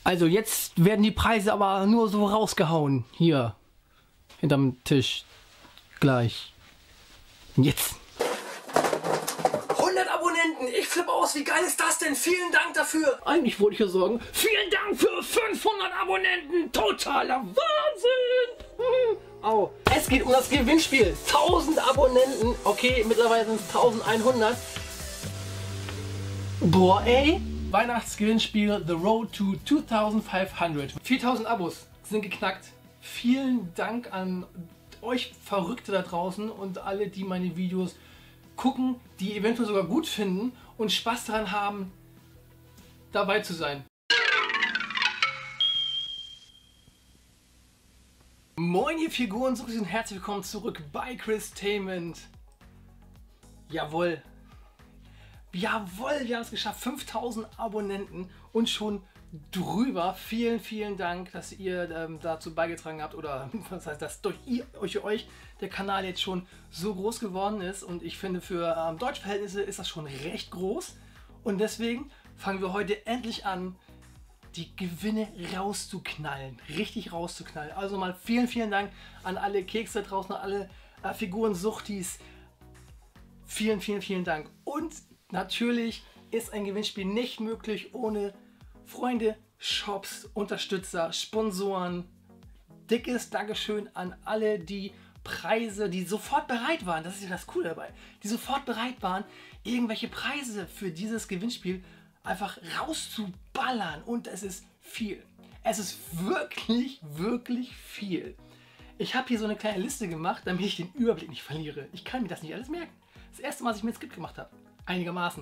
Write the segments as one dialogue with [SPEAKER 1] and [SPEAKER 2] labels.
[SPEAKER 1] Also jetzt werden die Preise aber nur so rausgehauen. Hier. Hinterm Tisch. Gleich. Jetzt.
[SPEAKER 2] 100 Abonnenten. Ich flippe aus. Wie geil ist das denn? Vielen Dank dafür.
[SPEAKER 1] Eigentlich wollte ich ja sagen, vielen Dank für 500 Abonnenten. Totaler Wahnsinn. Oh, es geht um das Gewinnspiel. 1000 Abonnenten. Okay, mittlerweile sind es 1100. Boah, ey. Weihnachtsgewinnspiel The Road to 2500. 4000 Abos sind geknackt. Vielen Dank an euch Verrückte da draußen und alle, die meine Videos gucken, die eventuell sogar gut finden und Spaß daran haben, dabei zu sein. Moin ihr Figuren, so und herzlich willkommen zurück bei Christainment. Jawohl. Jawohl, wir haben es geschafft. 5000 Abonnenten und schon drüber. Vielen, vielen Dank, dass ihr dazu beigetragen habt oder was heißt das, durch euch der Kanal jetzt schon so groß geworden ist. Und ich finde, für deutsche Verhältnisse ist das schon recht groß. Und deswegen fangen wir heute endlich an, die Gewinne rauszuknallen. Richtig rauszuknallen. Also mal vielen, vielen Dank an alle Kekse da draußen, an alle Figuren-Suchtis. Vielen, vielen, vielen Dank. Und natürlich ist ein Gewinnspiel nicht möglich ohne Freunde, Shops, Unterstützer, Sponsoren. Dickes Dankeschön an alle, die Preise, die sofort bereit waren, das ist ja das Coole dabei, die sofort bereit waren, irgendwelche Preise für dieses Gewinnspiel einfach rauszuballern. Und es ist viel. Es ist wirklich, wirklich viel. Ich habe hier so eine kleine Liste gemacht, damit ich den Überblick nicht verliere. Ich kann mir das nicht alles merken. Das erste Mal, dass ich mir ein Skript gemacht habe. Einigermaßen.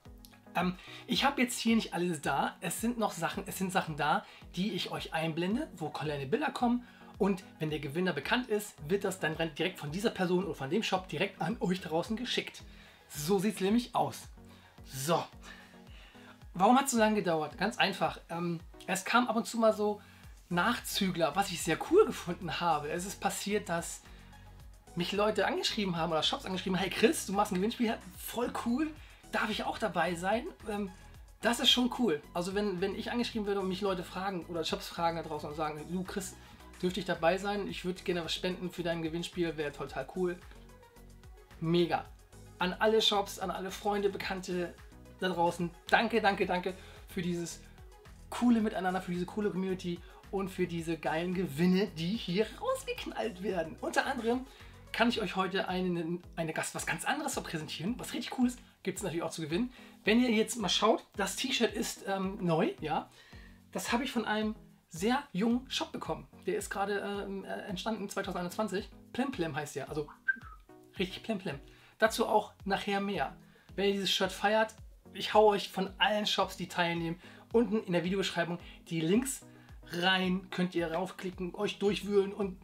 [SPEAKER 1] Ich habe jetzt hier nicht alles da. Es sind Sachen da, die ich euch einblende, wo kleine Bilder kommen. Und wenn der Gewinner bekannt ist, wird das dann direkt von dieser Person oder von dem Shop direkt an euch draußen geschickt. So sieht es nämlich aus. So. Warum hat es so lange gedauert? Ganz einfach. Es kam ab und zu mal so Nachzügler, was ich sehr cool gefunden habe. Es ist passiert, dass mich Leute angeschrieben haben oder Shops angeschrieben haben, hey Chris, du machst ein Gewinnspiel, voll cool, darf ich auch dabei sein? Das ist schon cool. Also wenn ich angeschrieben werde und mich Leute fragen oder Shops fragen da draußen und sagen, du Chris, dürfte ich dabei sein? Ich würde gerne was spenden für dein Gewinnspiel, wäre total cool. Mega. An alle Shops, an alle Freunde, Bekannte da draußen, danke, danke, danke für dieses coole Miteinander, für diese coole Community und für diese geilen Gewinne, die hier rausgeknallt werden. Unter anderem kann ich euch heute was ganz anderes präsentieren, was richtig cool ist, gibt es natürlich auch zu gewinnen. Wenn ihr jetzt mal schaut, das T-Shirt ist neu, ja, das habe ich von einem sehr jungen Shop bekommen. Der ist gerade entstanden 2021. Plemplem heißt der, also richtig Plemplem. Dazu auch nachher mehr. Wenn ihr dieses Shirt feiert, ich hau euch von allen Shops, die teilnehmen, unten in der Videobeschreibung die Links rein, könnt ihr raufklicken, euch durchwühlen und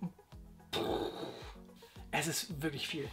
[SPEAKER 1] es ist wirklich viel.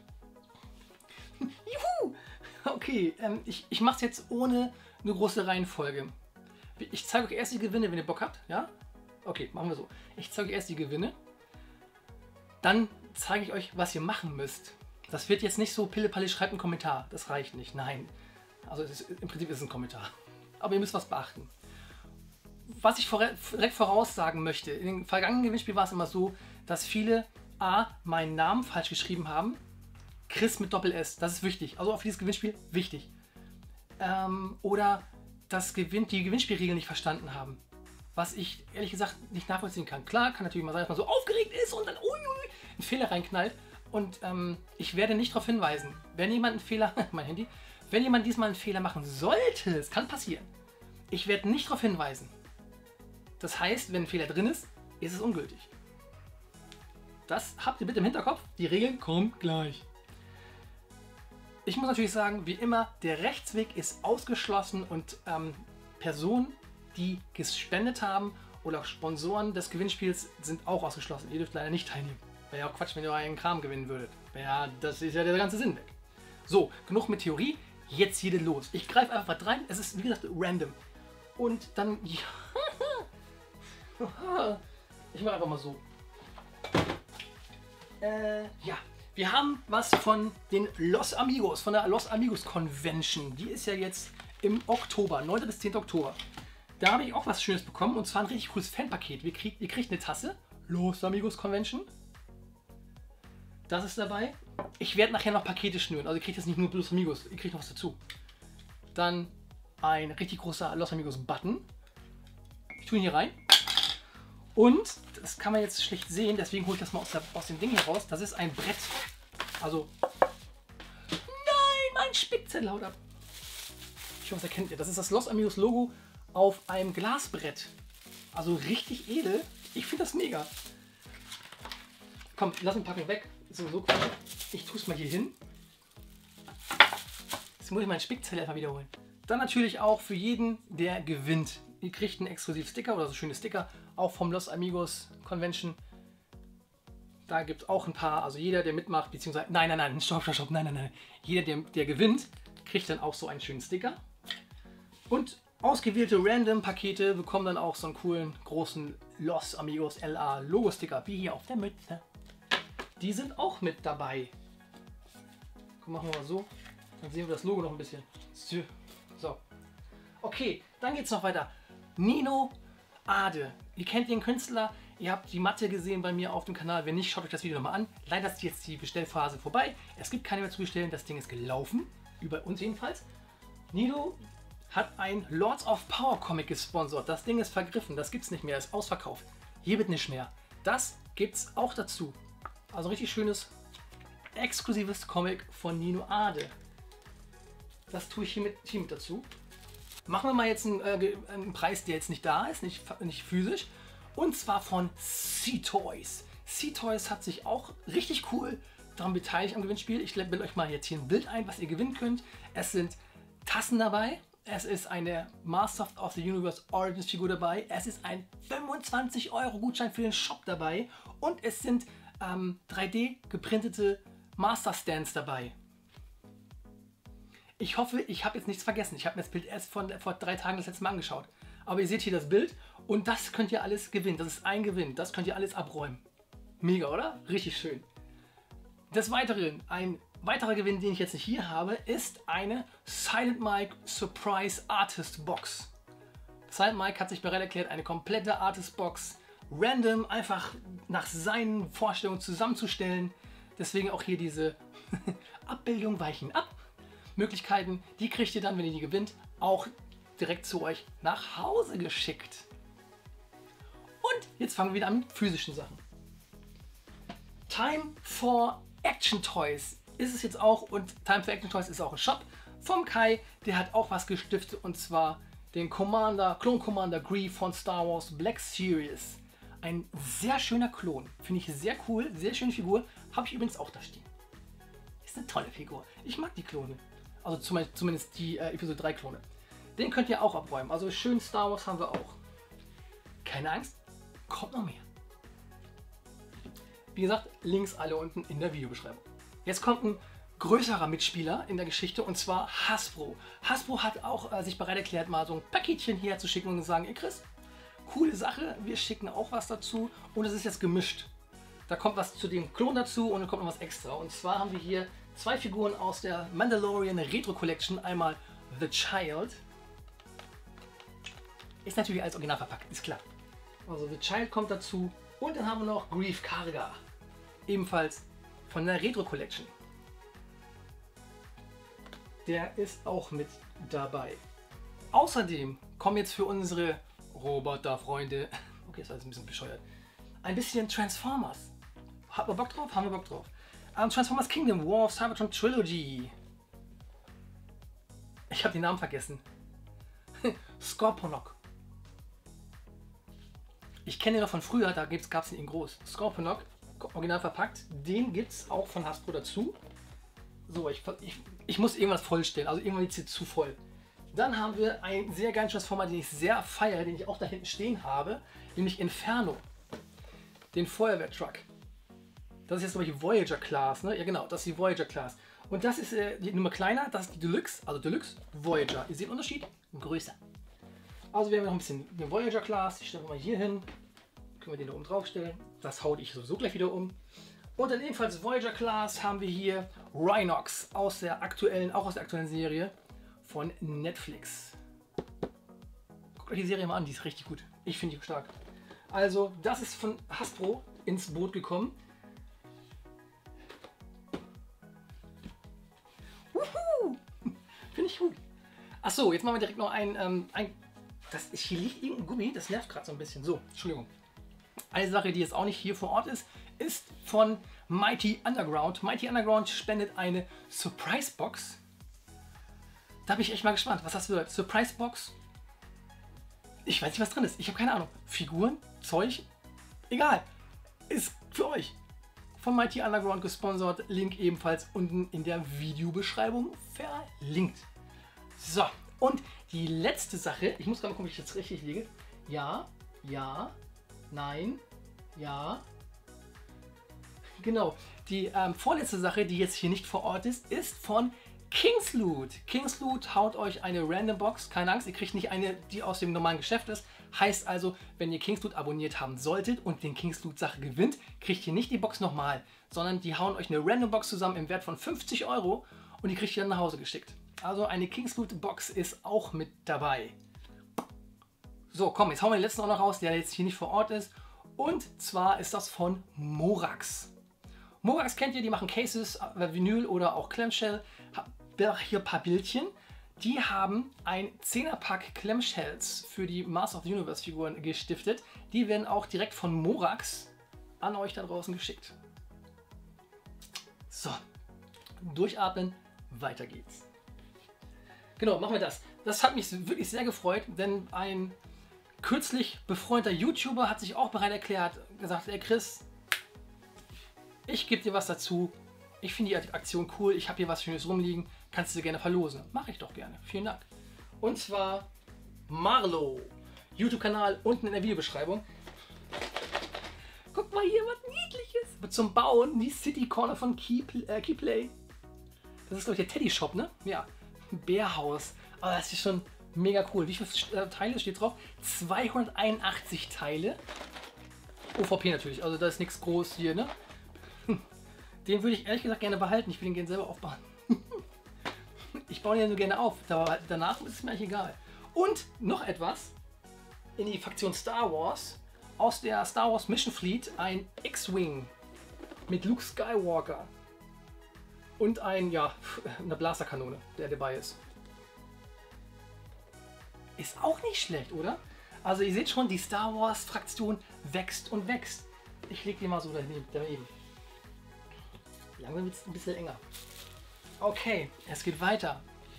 [SPEAKER 1] Juhu! Okay, ich mache es jetzt ohne eine große Reihenfolge. Ich zeige euch erst die Gewinne, wenn ihr Bock habt, ja? Okay, machen wir so. Ich zeige euch erst die Gewinne, dann zeige ich euch, was ihr machen müsst. Das wird jetzt nicht so Pille-Palle, schreibt einen Kommentar, das reicht nicht, nein. Also im Prinzip ist es ein Kommentar. Aber ihr müsst was beachten. Was ich direkt voraussagen möchte, in dem vergangenen Gewinnspiel war es immer so, dass viele meinen Namen falsch geschrieben haben. Chris mit Doppel-S, das ist wichtig. Also auf dieses Gewinnspiel wichtig. Oder die Gewinnspielregeln nicht verstanden haben. Was ich ehrlich gesagt nicht nachvollziehen kann. Klar, kann natürlich mal sein, dass man so aufgeregt ist und dann einen Fehler reinknallt. Und ich werde nicht darauf hinweisen. Wenn jemand einen Fehler, mein Handy, wenn jemand diesmal einen Fehler machen sollte, es kann passieren, ich werde nicht darauf hinweisen. Das heißt, wenn ein Fehler drin ist, ist es ungültig. Das habt ihr bitte im Hinterkopf. Die Regeln kommen gleich. Ich muss natürlich sagen, wie immer, der Rechtsweg ist ausgeschlossen und Personen, die gespendet haben oder Sponsoren des Gewinnspiels sind auch ausgeschlossen. Ihr dürft leider nicht teilnehmen. Wäre ja auch Quatsch, wenn ihr einen Kram gewinnen würdet. Ja, das ist ja der ganze Sinn weg. So, genug mit Theorie. Jetzt hier los. Ich greife einfach was rein. Es ist, wie gesagt, random. Und dann... Ich mache einfach mal so. Ja, wir haben was von den Los Amigos, von der Los Amigos Convention. Die ist ja jetzt im Oktober, 9. bis 10. Oktober. Da habe ich auch was Schönes bekommen und zwar ein richtig cooles Fanpaket. Ihr kriegt eine Tasse, Los Amigos Convention. Das ist dabei. Ich werde nachher noch Pakete schnüren, also ihr kriegt jetzt nicht nur Los Amigos, ihr kriegt noch was dazu. Dann ein richtig großer Los Amigos Button. Ich tue ihn hier rein. Und, das kann man jetzt schlecht sehen, deswegen hole ich das mal aus dem Ding hier raus. Das ist ein Brett. Also, nein, mein Spickzettel haut ab. Ich hoffe, das erkennt ihr. Das ist das Los Amigos Logo auf einem Glasbrett. Also richtig edel. Ich finde das mega. Komm, lass den Packung weg. Ist sowieso cool. Ich tue es mal hier hin. Jetzt muss ich meinen Spickzettel einfach wiederholen. Dann natürlich auch für jeden, der gewinnt. Ihr kriegt einen exklusiven Sticker oder so schöne Sticker, auch vom Los Amigos Convention. Da gibt es auch ein paar, also jeder, der mitmacht, beziehungsweise, nein, stopp, nein. Jeder, der gewinnt, kriegt dann auch so einen schönen Sticker. Und ausgewählte Random-Pakete bekommen dann auch so einen coolen, großen Los Amigos LA Logo-Sticker, wie hier auf der Mütze. Die sind auch mit dabei. Komm, machen wir mal so, dann sehen wir das Logo noch ein bisschen. So. Okay, dann geht es noch weiter. Nino Ade. Ihr kennt den Künstler, ihr habt die Matte gesehen bei mir auf dem Kanal. Wenn nicht, schaut euch das Video nochmal an. Leider ist jetzt die Bestellphase vorbei. Es gibt keine mehr zu bestellen, das Ding ist gelaufen. Über uns jedenfalls. Nino hat ein Lords of Power Comic gesponsert. Das Ding ist vergriffen, das gibt es nicht mehr, ist ausverkauft. Hier wird nicht mehr. Das gibt es auch dazu. Also richtig schönes, exklusives Comic von Nino Ade. Das tue ich hier mit dazu. Machen wir mal jetzt einen Preis, der jetzt nicht da ist, nicht physisch. Und zwar von C-Toys. C-Toys hat sich auch richtig cool daran beteiligt am Gewinnspiel. Ich blende euch mal jetzt hier ein Bild ein, was ihr gewinnen könnt. Es sind Tassen dabei. Es ist eine Masters of the Universe Origins Figur dabei. Es ist ein 25 € Gutschein für den Shop dabei. Und es sind 3D geprintete Master Stands dabei. Ich hoffe, ich habe jetzt nichts vergessen. Ich habe mir das Bild erst vor 3 Tagen das letzte Mal angeschaut. Aber ihr seht hier das Bild und das könnt ihr alles gewinnen. Das ist ein Gewinn. Das könnt ihr alles abräumen. Mega, oder? Richtig schön. Des Weiteren, ein weiterer Gewinn, den ich jetzt nicht hier habe, ist eine Silent Mike Surprise Artist Box. Silent Mike hat sich bereit erklärt, eine komplette Artist Box random einfach nach seinen Vorstellungen zusammenzustellen. Deswegen auch hier diese Abbildung weichen ab. Möglichkeiten, die kriegt ihr dann, wenn ihr die gewinnt, auch direkt zu euch nach Hause geschickt. Und jetzt fangen wir wieder an mit physischen Sachen. Time for Action Toys ist es jetzt auch und Time for Action Toys ist auch ein Shop vom Kai, der hat auch was gestiftet und zwar den Klon Commander Grief von Star Wars Black Series. Ein sehr schöner Klon, finde ich sehr cool, sehr schöne Figur, habe ich übrigens auch da stehen. Ist eine tolle Figur, ich mag die Klone. Also zumindest die Episode 3 Klone. Den könnt ihr auch abräumen. Also schön Star Wars haben wir auch. Keine Angst, kommt noch mehr. Wie gesagt, Links alle unten in der Videobeschreibung. Jetzt kommt ein größerer Mitspieler in der Geschichte und zwar Hasbro. Hasbro hat auch sich bereit erklärt, mal so ein Paketchen hier zu schicken und zu sagen, ey Chris, coole Sache, wir schicken auch was dazu und es ist jetzt gemischt. Da kommt was zu dem Klon dazu und dann kommt noch was extra. Und zwar haben wir hier 2 Figuren aus der Mandalorian Retro Collection. Einmal The Child. Ist natürlich als Original verpackt, ist klar. Also The Child kommt dazu. Und dann haben wir noch Grief Karga. Ebenfalls von der Retro Collection. Der ist auch mit dabei. Außerdem kommen jetzt für unsere Roboterfreunde, okay, das war jetzt ein bisschen bescheuert, ein bisschen Transformers. Haben wir Bock drauf? Haben wir Bock drauf. Transformers Kingdom War of Cybertron Trilogy. Ich habe den Namen vergessen. Scorponok. Ich kenne den noch von früher, da gab es ihn in groß. Scorponok, original verpackt. Den gibt es auch von Hasbro dazu. So, ich muss irgendwas vollstellen, also irgendwann ist es zu voll. Dann haben wir einen sehr geilen Transformer, den ich sehr feiere, den ich auch da hinten stehen habe, nämlich Inferno. Den Feuerwehrtruck. Das ist jetzt, glaube ich, Voyager Class, ne? Ja genau, das ist die Voyager Class. Und das ist die Nummer kleiner, das ist die Deluxe, also Deluxe Voyager. Ihr seht den Unterschied? Größer. Also wir haben noch ein bisschen den Voyager Class, ich stelle mal hier hin. Können wir den da oben drauf stellen. Das haue ich sowieso gleich wieder um. Und dann ebenfalls Voyager Class haben wir hier Rhinox auch aus der aktuellen Serie von Netflix. Guckt Guckt euch die Serie mal an, die ist richtig gut. Ich finde die stark. Also, das ist von Hasbro ins Boot gekommen. Finde ich gut. Achso, jetzt machen wir direkt noch hier liegt irgendein Gummi, das nervt gerade so ein bisschen. So, Entschuldigung. Eine Sache, die jetzt auch nicht hier vor Ort ist, ist von Mighty Underground. Mighty Underground spendet eine Surprise Box. Da bin ich echt mal gespannt, was das wird. Surprise Box. Ich weiß nicht, was drin ist. Ich habe keine Ahnung. Figuren, Zeug, egal. Ist für euch. Von Mighty Underground gesponsert. Link ebenfalls unten in der Videobeschreibung verlinkt. So, und die letzte Sache. Ich muss gerade mal gucken, ob ich jetzt richtig liege. Ja, ja, nein, ja. Genau. Die vorletzte Sache, die jetzt hier nicht vor Ort ist, ist von King's Loot. King's Loot haut euch eine Random Box. Keine Angst, ihr kriegt nicht eine, die aus dem normalen Geschäft ist. Heißt also, wenn ihr King's Loot abonniert haben solltet und den King's Loot Sache gewinnt, kriegt ihr nicht die Box nochmal, sondern die hauen euch eine Random Box zusammen im Wert von 50 € und die kriegt ihr dann nach Hause geschickt. Also eine King's Loot Box ist auch mit dabei. So, komm, jetzt hauen wir den letzten auch noch raus, der jetzt hier nicht vor Ort ist. Und zwar ist das von Morax. Morax kennt ihr, die machen Cases, Vinyl oder auch Clamshell. Hier ein paar Bildchen. Die haben ein 10er-Pack Clamshells für die Master of the Universe Figuren gestiftet. Die werden auch direkt von Morax an euch da draußen geschickt. So, durchatmen, weiter geht's. Genau, machen wir das. Das hat mich wirklich sehr gefreut, denn ein kürzlich befreundeter YouTuber hat sich auch bereit erklärt, gesagt, ey Chris, ich gebe dir was dazu. Ich finde die Aktion cool, ich habe hier was Schönes rumliegen, kannst du gerne verlosen. Mache ich doch gerne, vielen Dank. Und zwar Marlo, YouTube-Kanal unten in der Videobeschreibung. Guck mal hier, was Niedliches. Zum Bauen, die City Corner von Keyplay. Das ist, glaube ich, der Teddy Shop, ne? Ja, ein Bärhaus. Aber das ist schon mega cool. Wie viele Teile steht drauf? 281 Teile. OVP natürlich, also da ist nichts groß hier, ne? Den würde ich ehrlich gesagt gerne behalten. Ich will den gerne selber aufbauen. Ich baue den ja nur gerne auf. Danach ist es mir eigentlich egal. Und noch etwas. In die Fraktion Star Wars. Aus der Star Wars Mission Fleet ein X-Wing mit Luke Skywalker. Und eine Blasterkanone, der dabei ist. Ist auch nicht schlecht, oder? Also ihr seht schon, die Star Wars Fraktion wächst und wächst. Ich lege die mal so daneben. Langsam wird es ein bisschen enger. Okay, es geht weiter.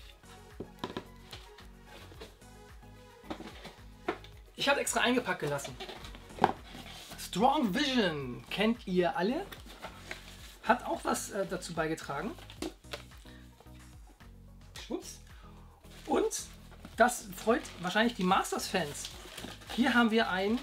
[SPEAKER 1] Ich habe extra eingepackt gelassen. Strong Vision kennt ihr alle. Hat auch was dazu beigetragen. Schwupps. Und das freut wahrscheinlich die Masters-Fans. Hier haben wir ein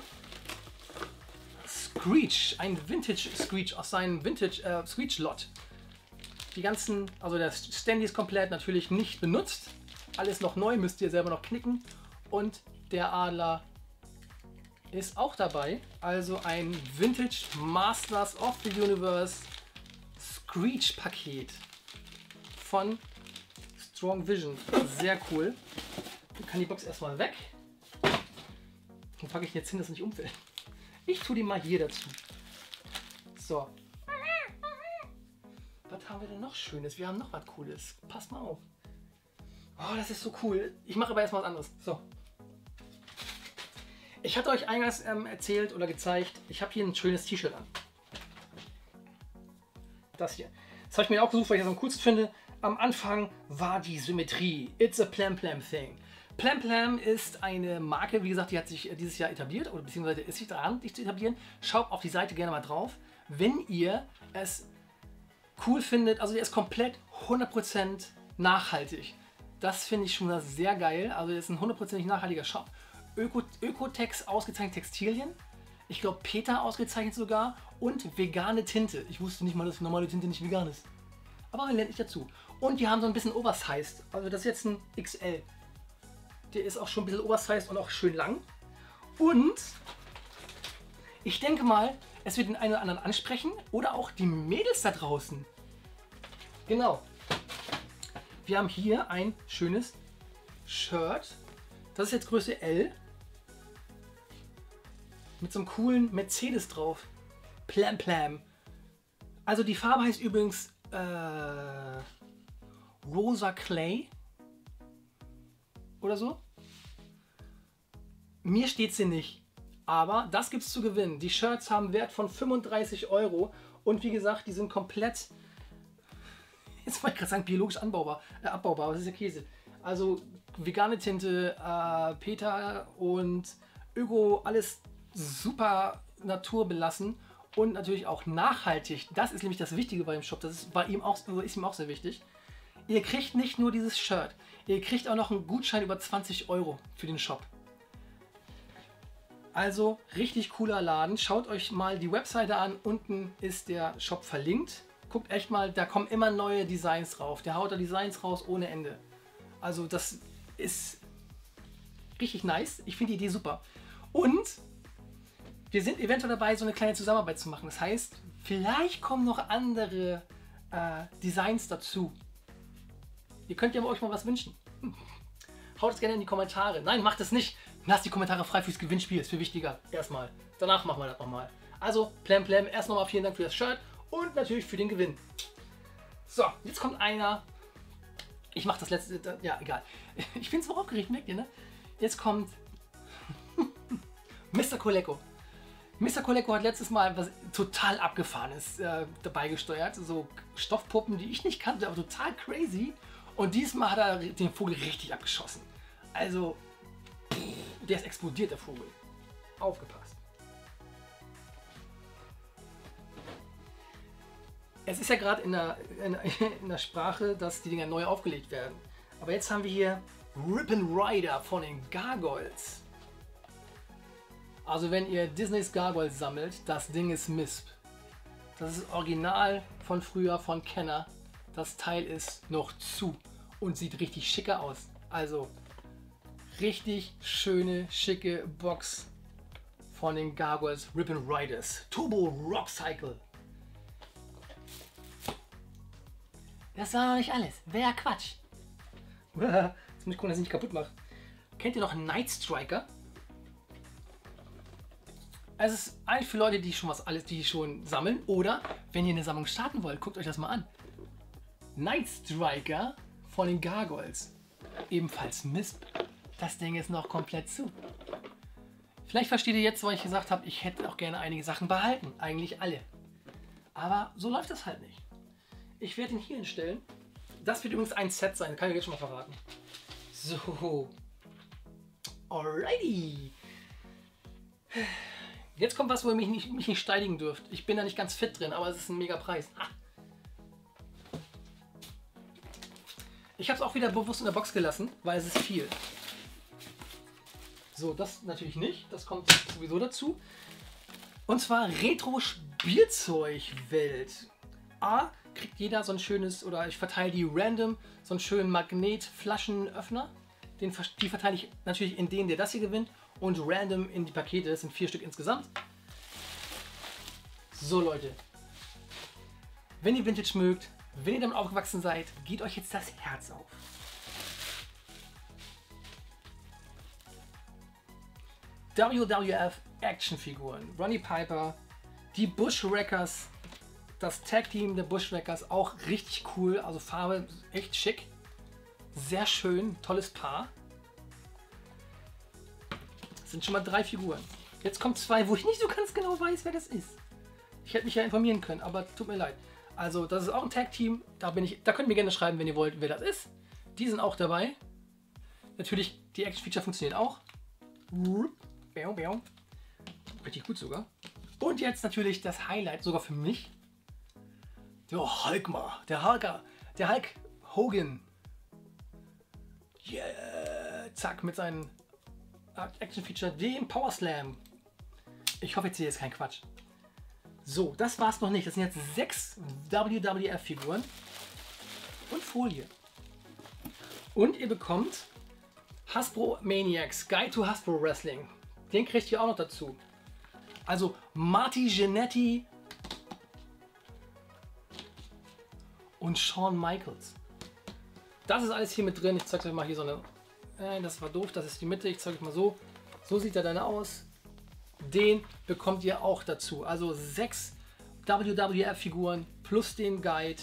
[SPEAKER 1] Screech, ein Vintage Screech aus seinem Vintage Screech Lot. Die ganzen, also der Standy ist komplett natürlich nicht benutzt. Alles noch neu, müsst ihr selber noch knicken. Und der Adler ist auch dabei. Also ein Vintage Masters of the Universe Screech Paket von Strong Vision. Sehr cool. Ich kann die Box erstmal weg. Wo packe ich jetzt hin, dass es nicht umfällt? Ich tue die mal hier dazu. So. Was haben wir denn noch Schönes? Wir haben noch was Cooles. Passt mal auf. Oh, das ist so cool. Ich mache aber erstmal was anderes. So. Ich hatte euch eingangs erzählt oder gezeigt, ich habe hier ein schönes T-Shirt an. Das hier. Das habe ich mir auch gesucht, weil ich das am coolsten finde. Am Anfang war die Symmetrie. It's a Plam Plam thing. Plam Plam ist eine Marke, wie gesagt, die hat sich dieses Jahr etabliert oder beziehungsweise ist sich dran, dich zu etablieren. Schaut auf die Seite gerne mal drauf. Wenn ihr es cool findet, also der ist komplett 100% nachhaltig. Das finde ich schon mal sehr geil. Also das ist ein 100% nachhaltiger Shop. Ökotex ausgezeichnete Textilien. Ich glaube Peter ausgezeichnet sogar. Und vegane Tinte. Ich wusste nicht mal, dass normale Tinte nicht vegan ist. Aber man lernt nicht dazu. Und die haben so ein bisschen oversized. Also das ist jetzt ein XL. Der ist auch schon ein bisschen oversized und auch schön lang. Und ich denke mal, es wird den einen oder anderen ansprechen. Oder auch die Mädels da draußen. Genau. Wir haben hier ein schönes Shirt. Das ist jetzt Größe L. mit so einem coolen Mercedes drauf. Plam Plam. Also die Farbe heißt übrigens Rosa Clay oder so. Mir steht sie nicht, aber das gibt es zu gewinnen. Die Shirts haben Wert von 35 € und wie gesagt, die sind komplett, jetzt wollte ich gerade sagen, biologisch abbaubar, aber das ist ja Käse. Also vegane Tinte, PETA und Öko, alles super naturbelassen und natürlich auch nachhaltig. Das ist nämlich das Wichtige bei dem Shop, das ist ihm auch sehr wichtig. Ihr kriegt nicht nur dieses Shirt, ihr kriegt auch noch einen Gutschein über 20 € für den Shop. Also richtig cooler Laden. Schaut euch mal die Webseite an. Unten ist der Shop verlinkt. Guckt echt mal, da kommen immer neue Designs drauf. Der haut da Designs raus ohne Ende. Also das ist richtig nice. Ich finde die Idee super. Und wir sind eventuell dabei, so eine kleine Zusammenarbeit zu machen. Das heißt, vielleicht kommen noch andere Designs dazu. Ihr könnt ja euch mal was wünschen. Haut es gerne in die Kommentare. Nein, macht es nicht. Lasst die Kommentare frei fürs Gewinnspiel. Ist viel wichtiger. Erstmal. Danach machen wir das nochmal. Also, Plam Plam. Erst nochmal vielen Dank für das Shirt und natürlich für den Gewinn. So, jetzt kommt einer. Ich mache das letzte. Ja, egal. Ich bin so aufgeregt, merkt ihr, ne? Jetzt kommt Mr. Coleco. Mr. Coleco hat letztes Mal was total Abgefahrenes dabei gesteuert. So Stoffpuppen, die ich nicht kannte, aber total crazy. Und diesmal hat er den Vogel richtig abgeschossen. Also, der ist explodiert, der Vogel. Aufgepasst. Es ist ja gerade in der Sprache, dass die Dinger neu aufgelegt werden. Aber jetzt haben wir hier Rip'n Rider von den Gargoyles. Also wenn ihr Disneys Gargoyles sammelt, das Ding ist Misp. Das ist original von früher, von Kenner. Das Teil ist noch zu und sieht richtig schicker aus. Also richtig schöne, schicke Box von den Gargoyles Rip'n Riders. Turbo Rock Cycle. Das war noch nicht alles. Wäre Quatsch. Jetzt muss ich gucken, dass ich nicht kaputt mache. Kennt ihr noch Night Striker? Es ist eigentlich für Leute, die schon die schon sammeln oder wenn ihr eine Sammlung starten wollt, guckt euch das mal an. Night Striker von den Gargoyles. Ebenfalls Misp. Das Ding ist noch komplett zu. Vielleicht versteht ihr jetzt, weil ich gesagt habe, ich hätte auch gerne einige Sachen behalten. Eigentlich alle. Aber so läuft das halt nicht. Ich werde ihn hier hinstellen. Das wird übrigens ein Set sein, kann ich jetzt schon mal verraten. So. Alrighty. Jetzt kommt was, wo ihr mich nicht steinigen dürft. Ich bin da nicht ganz fit drin, aber es ist ein mega Preis. Ah. Ich habe es auch wieder bewusst in der Box gelassen, weil es ist viel. So, das natürlich nicht. Das kommt sowieso dazu. Und zwar Retro-Spielzeugwelt. A, kriegt jeder so ein schönes, oder ich verteile die random, so einen schönen Magnetflaschenöffner. Die verteile ich natürlich in den, der das hier gewinnt. Und random in die Pakete. Das sind 4 Stück insgesamt. So Leute. Wenn ihr Vintage mögt, wenn ihr damit aufgewachsen seid, geht euch jetzt das Herz auf. WWF Actionfiguren. Ronnie Piper. Die Bushwhackers. Das Tag Team der Bushwhackers. Auch richtig cool. Also Farbe echt schick. Sehr schön. Tolles Paar. Das sind schon mal 3 Figuren. Jetzt kommt 2, wo ich nicht so ganz genau weiß, wer das ist. Ich hätte mich ja informieren können, aber tut mir leid. Also, das ist auch ein Tag-Team. Da könnt ihr mir gerne schreiben, wenn ihr wollt, wer das ist. Die sind auch dabei. Natürlich, die Action-Feature funktionieren auch. Richtig gut sogar. Und jetzt natürlich das Highlight, sogar für mich. Der Hulkma. Der Hulk Hogan. Yeah. Zack, mit seinen Action-Feature, dem Power Slam. Ich hoffe, jetzt hier ist kein Quatsch. So, das war's noch nicht. Das sind jetzt 6 WWF-Figuren und Folie. Und ihr bekommt Hasbro Maniacs, Guide to Hasbro Wrestling. Den kriegt ihr auch noch dazu. Also Marty Jannetty und Shawn Michaels. Das ist alles hier mit drin. Ich zeige euch mal hier so eine... Nein, das war doof. Das ist die Mitte. Ich zeige euch mal so. So sieht er dann aus. Den bekommt ihr auch dazu. Also 6 WWF-Figuren plus den Guide.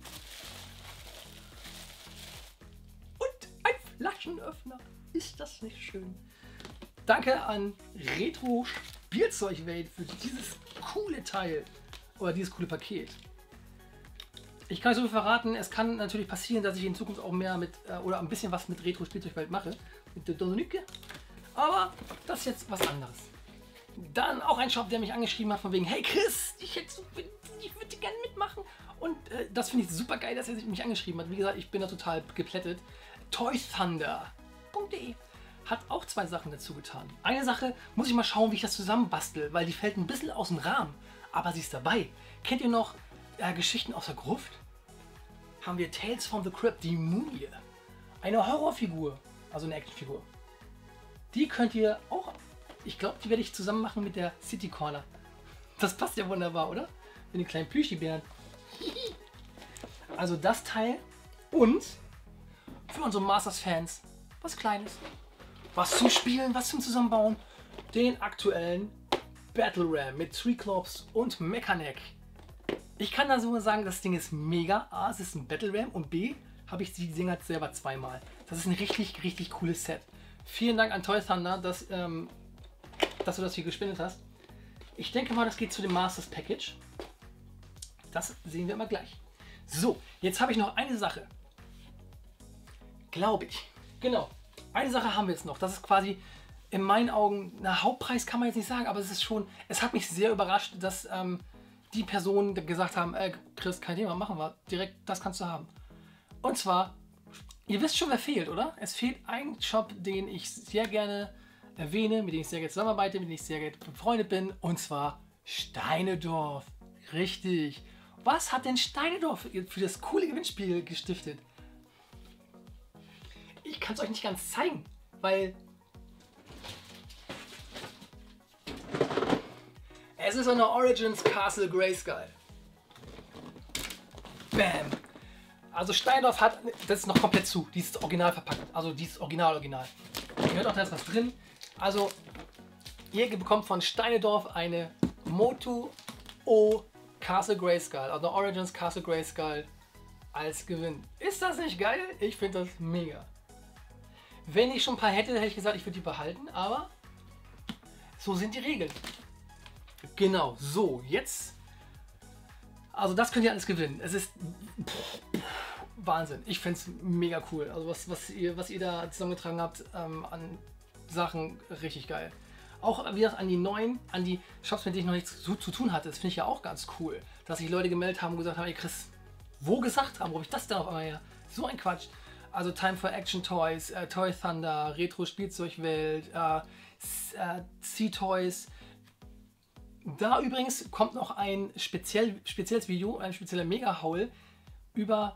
[SPEAKER 1] Und ein Flaschenöffner. Ist das nicht schön? Danke an Retro Spielzeugwelt für dieses coole Teil. Oder dieses coole Paket. Ich kann euch so viel verraten, es kann natürlich passieren, dass ich in Zukunft auch mehr mit, oder ein bisschen was mit Retro Spielzeugwelt mache. Mit der Dominik. Aber das ist jetzt was anderes. Dann auch ein Shop, der mich angeschrieben hat von wegen, hey Chris, ich würde gerne mitmachen. Und das finde ich super geil, dass er mich angeschrieben hat. Wie gesagt, ich bin da total geplättet. toythunder.de hat auch 2 Sachen dazu getan. Eine Sache muss ich mal schauen, wie ich das zusammenbastel, weil die fällt ein bisschen aus dem Rahmen. Aber sie ist dabei. Kennt ihr noch Geschichten aus der Gruft? Haben wir Tales from the Crypt, die Mumie. Eine Horrorfigur, also eine Actionfigur. Die könnt ihr auch, ich glaube, die werde ich zusammen machen mit der City Corner. Das passt ja wunderbar, oder? Mit den kleinen Plüschibären. Also das Teil und für unsere Masters-Fans was Kleines. Was zum Spielen, was zum Zusammenbauen. Den aktuellen Battle Ram mit Triclops und Mechanic. Ich kann da so sagen, das Ding ist mega. A, es ist ein Battle Ram und B, habe ich die Dinger selber 2-mal. Das ist ein richtig, richtig cooles Set. Vielen Dank an Toy Thunder, dass du das hier gespendet hast. Ich denke mal, das geht zu dem Masters Package. Das sehen wir immer gleich. So, jetzt habe ich noch eine Sache. Glaube ich. Genau. Eine Sache haben wir jetzt noch. Das ist quasi in meinen Augen, na, Hauptpreis kann man jetzt nicht sagen, aber es ist schon, es hat mich sehr überrascht, dass die Personen gesagt haben, Chris, kein Thema, machen wir. Direkt, das kannst du haben. Und zwar, ihr wisst schon, wer fehlt, oder? Es fehlt ein Shop, den ich sehr gerne erwähne, mit dem ich sehr gerne zusammenarbeite, mit dem ich sehr gerne befreundet bin. Und zwar Steinedorf. Richtig. Was hat denn Steinedorf für das coole Gewinnspiel gestiftet? Ich kann es euch nicht ganz zeigen, weil es ist eine Origins Castle Grayskull. Bam! Also Steinedorf hat, das ist noch komplett zu, die ist original verpackt, also die ist original. Ihr hört auch, da ist was drin. Also ihr bekommt von Steinedorf eine Motu O Castle Grayskull, also Origins Castle Grayskull als Gewinn. Ist das nicht geil? Ich finde das mega. Wenn ich schon ein paar hätte, hätte ich gesagt, ich würde die behalten, aber so sind die Regeln. Genau, so, jetzt. Also das könnt ihr alles gewinnen. Es ist Wahnsinn. Ich finde es mega cool. Also was ihr da zusammengetragen habt an Sachen, richtig geil. Auch wieder an die Shops, mit denen ich noch nichts zu tun hatte. Das finde ich ja auch ganz cool. Dass sich Leute gemeldet haben und gesagt haben, ey Chris, wo gesagt haben, wo habe ich das denn auf einmal her? So ein Quatsch. Also Time for Action Toys, Toy Thunder, Retro Spielzeugwelt, C-Toys. Da übrigens kommt noch ein spezielles Video, ein spezieller Mega-Haul über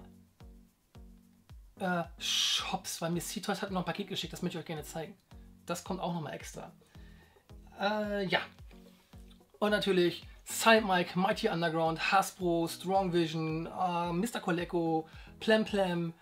[SPEAKER 1] Shops, weil mir C-Toys hat noch ein Paket geschickt, das möchte ich euch gerne zeigen. Das kommt auch nochmal extra. Ja. Und natürlich Silent Mike, Mighty Underground, Hasbro, Strong Vision, Mr. Coleco, Plem Plem,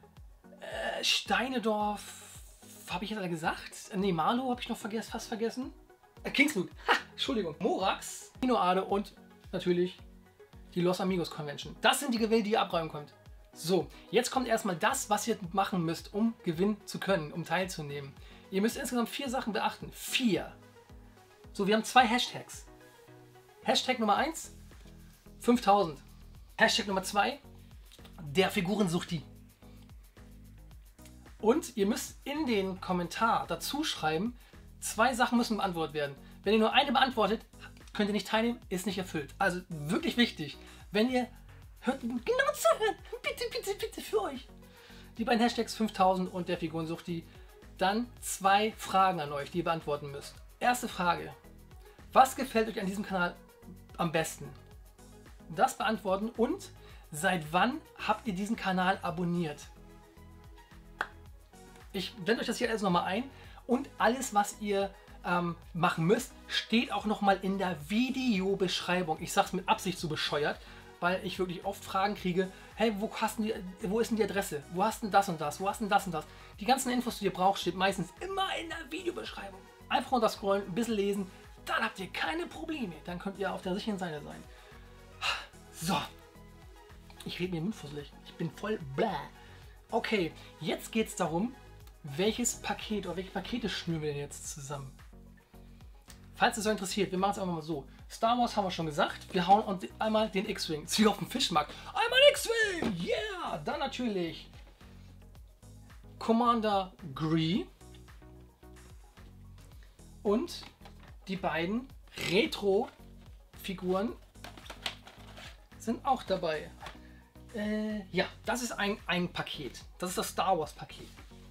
[SPEAKER 1] Steinedorf, habe ich jetzt alle gesagt? Ne, Marlo habe ich noch fast vergessen. Kingsloot, Entschuldigung, Morax, Dinoade und natürlich die Los Amigos Convention. Das sind die Gewinne, die ihr abräumen könnt. So, jetzt kommt erstmal das, was ihr machen müsst, um gewinnen zu können, um teilzunehmen. Ihr müsst insgesamt 4 Sachen beachten. 4. So, wir haben 2 Hashtags. Hashtag Nummer 1, 5000. Hashtag Nummer 2, der Figurensuchti. Und ihr müsst in den Kommentar dazu schreiben, 2 Sachen müssen beantwortet werden. Wenn ihr nur eine beantwortet, könnt ihr nicht teilnehmen, ist nicht erfüllt. Also wirklich wichtig. Wenn ihr hört, genau zuhören, bitte, bitte, bitte für euch. Die beiden Hashtags 5000 und der Figurensuchti. Dann 2 Fragen an euch, die ihr beantworten müsst. Erste Frage. Was gefällt euch an diesem Kanal am besten? Das beantworten und seit wann habt ihr diesen Kanal abonniert? Ich blende euch das hier alles nochmal ein und alles, was ihr machen müsst, steht auch nochmal in der Videobeschreibung. Ich sage es mit Absicht so bescheuert, weil ich wirklich oft Fragen kriege, hey, wo ist denn die Adresse? Wo hast denn das und das? Wo hast denn das und das? Die ganzen Infos, die ihr braucht, steht meistens immer in der Videobeschreibung. Einfach runterscrollen, ein bisschen lesen, Dann habt ihr keine Probleme. Dann könnt ihr auf der sicheren Seite sein. So. Ich rede mir den Mund fusselig. Ich bin voll bläh. Okay, jetzt geht es darum, welches Paket oder welche Pakete schnüren wir denn jetzt zusammen. Falls es euch interessiert, wir machen es einfach mal so. Star Wars haben wir schon gesagt. Wir hauen uns einmal den X-Wing. Ist wie auf dem Fischmarkt. Einmal X-Wing! Yeah! Dann natürlich Commander Gree. Und die beiden Retro-Figuren sind auch dabei. Ja, das ist ein Paket. Das ist das Star Wars Paket.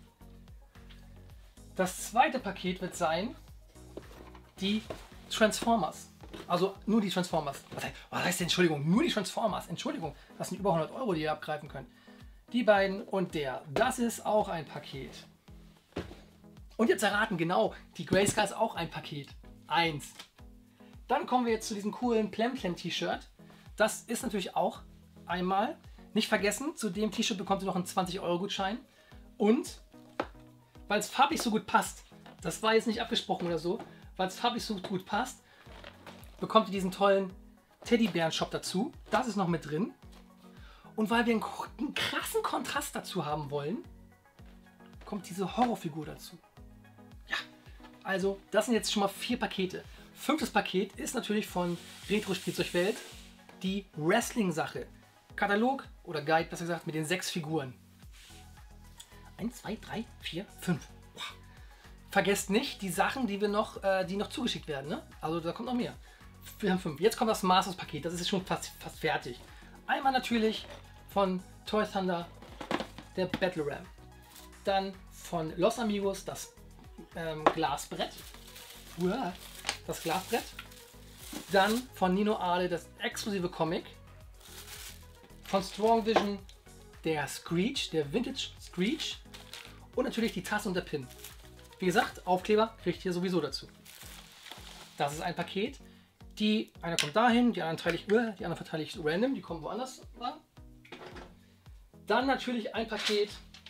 [SPEAKER 1] Das zweite Paket wird sein die Transformers. Also nur die Transformers. Was heißt denn, Entschuldigung, nur die Transformers. Entschuldigung, das sind über 100 Euro, die ihr abgreifen könnt. Die beiden und der. Das ist auch ein Paket. Und jetzt erraten, genau, die Grayskull ist auch ein Paket. 1. Dann kommen wir jetzt zu diesem coolen Plemplem-T-Shirt. Das ist natürlich auch einmal. Nicht vergessen, zu dem T-Shirt bekommt ihr noch einen 20-Euro-Gutschein. Und, weil es farblich so gut passt, das war jetzt nicht abgesprochen oder so, weil es farblich so gut passt, bekommt ihr diesen tollen Teddybären-Shop dazu. Das ist noch mit drin. Und weil wir einen krassen Kontrast dazu haben wollen, kommt diese Horrorfigur dazu. Ja, also das sind jetzt schon mal 4 Pakete. 5. Paket ist natürlich von Retro-Spielzeugwelt die Wrestling-Sache. Katalog oder Guide, besser gesagt, mit den 6 Figuren. 1, 2, 3, 4, 5. Wow. Vergesst nicht die Sachen, die noch zugeschickt werden. Ne? Also da kommt noch mehr. Wir haben 5. Jetzt kommt das Masters-Paket. Das ist schon fast fertig. Einmal natürlich von Toy Thunder der Battle Ram. Dann von Los Amigos das Glasbrett. Uah, das Glasbrett. Dann von Nino Ale das exklusive Comic. Von Strong Vision der Screech, der Vintage Screech. Und natürlich die Tasse und der Pin. Wie gesagt, Aufkleber kriegt ihr sowieso dazu. Das ist ein Paket. Einer kommt dahin, die anderen verteile ich random, die kommen woanders lang. Dann natürlich ein Paket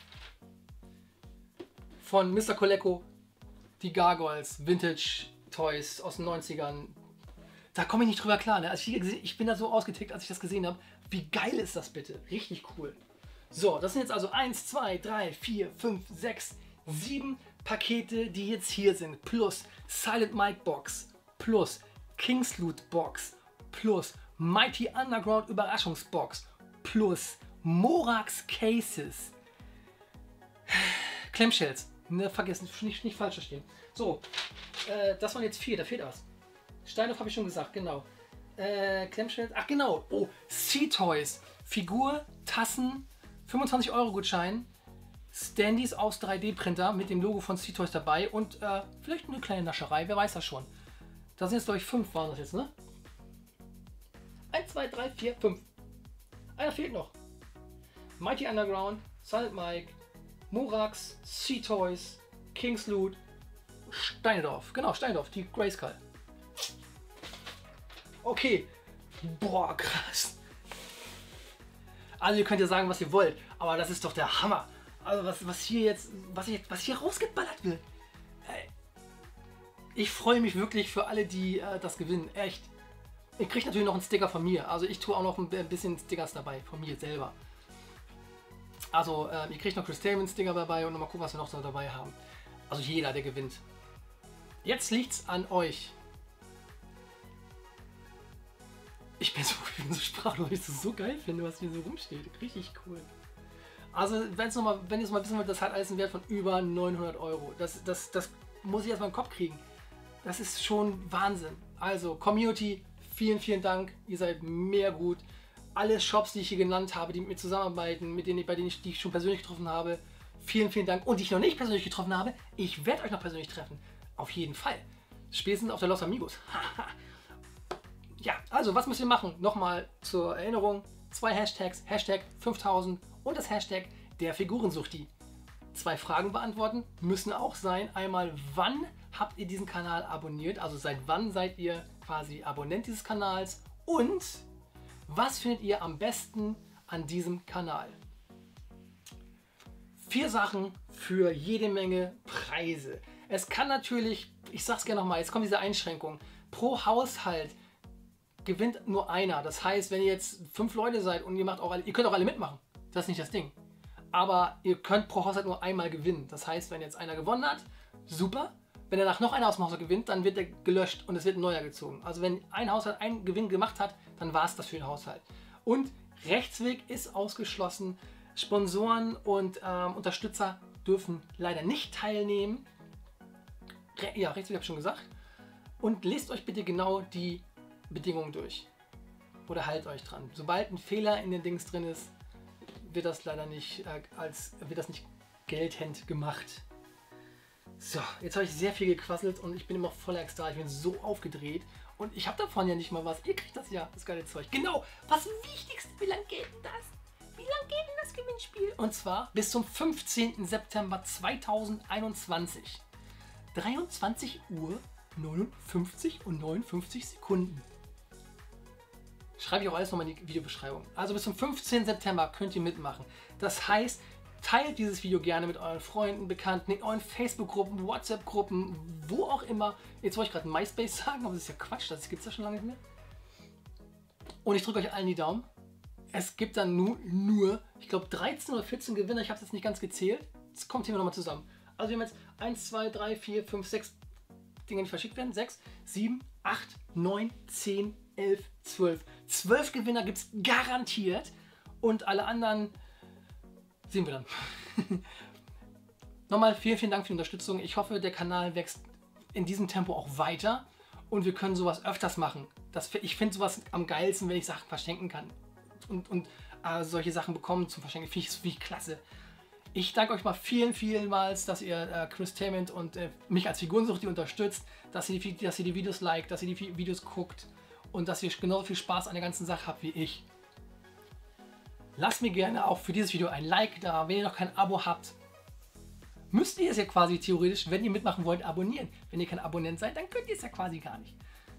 [SPEAKER 1] von Mr. Coleco, die Gargoyles, Vintage Toys aus den 90ern. Da komme ich nicht drüber klar. Ne? Also ich bin da so ausgetickt, als ich das gesehen habe. Wie geil ist das bitte? Richtig cool. So, das sind jetzt also 1, 2, 3, 4, 5, 6, 7 Pakete, die jetzt hier sind. Plus Silent Mike Box. Plus King's Loot Box. Plus Mighty Underground Überraschungsbox. Plus Morax Cases. Clamshells. Ne, vergessen, nicht falsch verstehen. So, das waren jetzt 4, da fehlt was. Steinhoff habe ich schon gesagt, genau. Clamshells, ach genau. Oh, Sea-Toys. Figur, Tassen, 25-Euro-Gutschein. Standys aus 3D-Printer mit dem Logo von Sea-Toys dabei und vielleicht eine kleine Nascherei, wer weiß das schon. Das sind jetzt, glaube ich, 5 waren das jetzt, ne? 1, 2, 3, 4, 5. Einer fehlt noch. Mighty Underground, Silent Mike, Morax, Sea-Toys, King's Loot, Steindorf. Genau, Steindorf, die Grayskull. Okay. Boah, krass. Also ihr könnt ja sagen, was ihr wollt, aber das ist doch der Hammer. Also was hier rausgeballert wird. Ich freue mich wirklich für alle, die das gewinnen. Echt. Ich kriege natürlich noch einen Sticker von mir. Also ich tue auch noch ein bisschen Stickers dabei, von mir selber. Also ihr kriegt noch Chris Taman Sticker dabei und mal gucken, was wir noch so dabei haben. Also jeder, der gewinnt. Jetzt liegt's an euch. Ich bin so sprachlos, weil ich das so geil finde, was hier so rumsteht. Richtig cool. Also wenn ihr es mal wissen wollt, das hat alles einen Wert von über 900 Euro. Das muss ich erstmal im Kopf kriegen. Das ist schon Wahnsinn. Also Community, vielen, vielen Dank. Ihr seid mehr gut. Alle Shops, die ich hier genannt habe, die mit mir zusammenarbeiten, die ich schon persönlich getroffen habe, vielen, vielen Dank. Und die ich noch nicht persönlich getroffen habe, ich werde euch noch persönlich treffen. Auf jeden Fall. Spätestens auf der Los Amigos. Ja, also was müsst ihr machen? Nochmal zur Erinnerung. 2 Hashtags. Hashtag 5000 und das Hashtag der Figurensuchti. 2 Fragen beantworten müssen auch sein. Einmal, wann habt ihr diesen Kanal abonniert? Also seit wann seid ihr quasi Abonnent dieses Kanals? Und was findet ihr am besten an diesem Kanal? 4 Sachen für jede Menge Preise. Es kann natürlich, ich sag's gerne nochmal, jetzt kommt diese Einschränkung. Pro Haushalt gewinnt nur einer. Das heißt, wenn ihr jetzt 5 Leute seid und ihr könnt auch alle mitmachen. Das ist nicht das Ding. Aber ihr könnt pro Haushalt nur einmal gewinnen. Das heißt, wenn jetzt einer gewonnen hat, super. Wenn danach noch einer aus dem Haushalt gewinnt, dann wird der gelöscht und es wird ein neuer gezogen. Also wenn ein Haushalt einen Gewinn gemacht hat, dann war es das für den Haushalt. Und Rechtsweg ist ausgeschlossen. Sponsoren und Unterstützer dürfen leider nicht teilnehmen. Ja, Rechtsweg habe ich schon gesagt. Und lest euch bitte genau die Bedingungen durch. Oder haltet euch dran. Sobald ein Fehler in den Dings drin ist, wird das leider nicht geltend gemacht. So, jetzt habe ich sehr viel gequasselt und ich bin immer voller Ekstase. Ich bin so aufgedreht und ich habe davon ja nicht mal was. Ihr kriegt das ja, das geile Zeug. Genau, was Wichtigste, wie lange geht denn das? Wie lange geht denn das Gewinnspiel? Und zwar bis zum 15. September 2021. 23 Uhr 59 und 59 Sekunden. Schreibe ich auch alles nochmal in die Videobeschreibung. Also bis zum 15. September könnt ihr mitmachen. Das heißt, teilt dieses Video gerne mit euren Freunden, Bekannten, in euren Facebook-Gruppen, WhatsApp-Gruppen, wo auch immer. Jetzt wollte ich gerade MySpace sagen, aber das ist ja Quatsch, das gibt es ja schon lange nicht mehr. Und ich drücke euch allen die Daumen. Es gibt dann nur ich glaube 13 oder 14 Gewinner, ich habe es jetzt nicht ganz gezählt. Das kommt hier nochmal zusammen. Also wir haben jetzt 1, 2, 3, 4, 5, 6 Dinge, die verschickt werden. 6, 7, 8, 9, 10, 11, 12. 12 Gewinner gibt es garantiert. Und alle anderen sehen wir dann. Nochmal vielen Dank für die Unterstützung. Ich hoffe, der Kanal wächst in diesem Tempo auch weiter und wir können sowas öfters machen. Ich finde sowas am geilsten, wenn ich Sachen verschenken kann und solche Sachen bekommen zum Verschenken. Finde ich klasse. Ich danke euch mal vielmals, dass ihr Christainment und mich als Figurensuchti unterstützt, dass ihr die Videos liked, dass ihr die Videos guckt und dass ihr genauso viel Spaß an der ganzen Sache habt wie ich. Lasst mir gerne auch für dieses Video ein Like da. Wenn ihr noch kein Abo habt, müsst ihr es ja quasi theoretisch, wenn ihr mitmachen wollt, abonnieren. Wenn ihr kein Abonnent seid, dann könnt ihr es ja quasi gar nicht.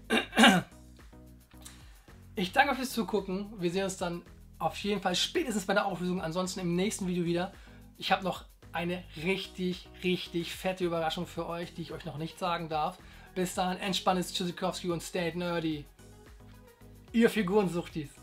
[SPEAKER 1] Ich danke euch fürs Zugucken. Wir sehen uns dann auf jeden Fall spätestens bei der Auflösung. Ansonsten im nächsten Video wieder. Ich habe noch eine richtig fette Überraschung für euch, die ich euch noch nicht sagen darf. Bis dahin, entspanntes Tschüssikowski und stay nerdy. Ihr Figurensuchtis.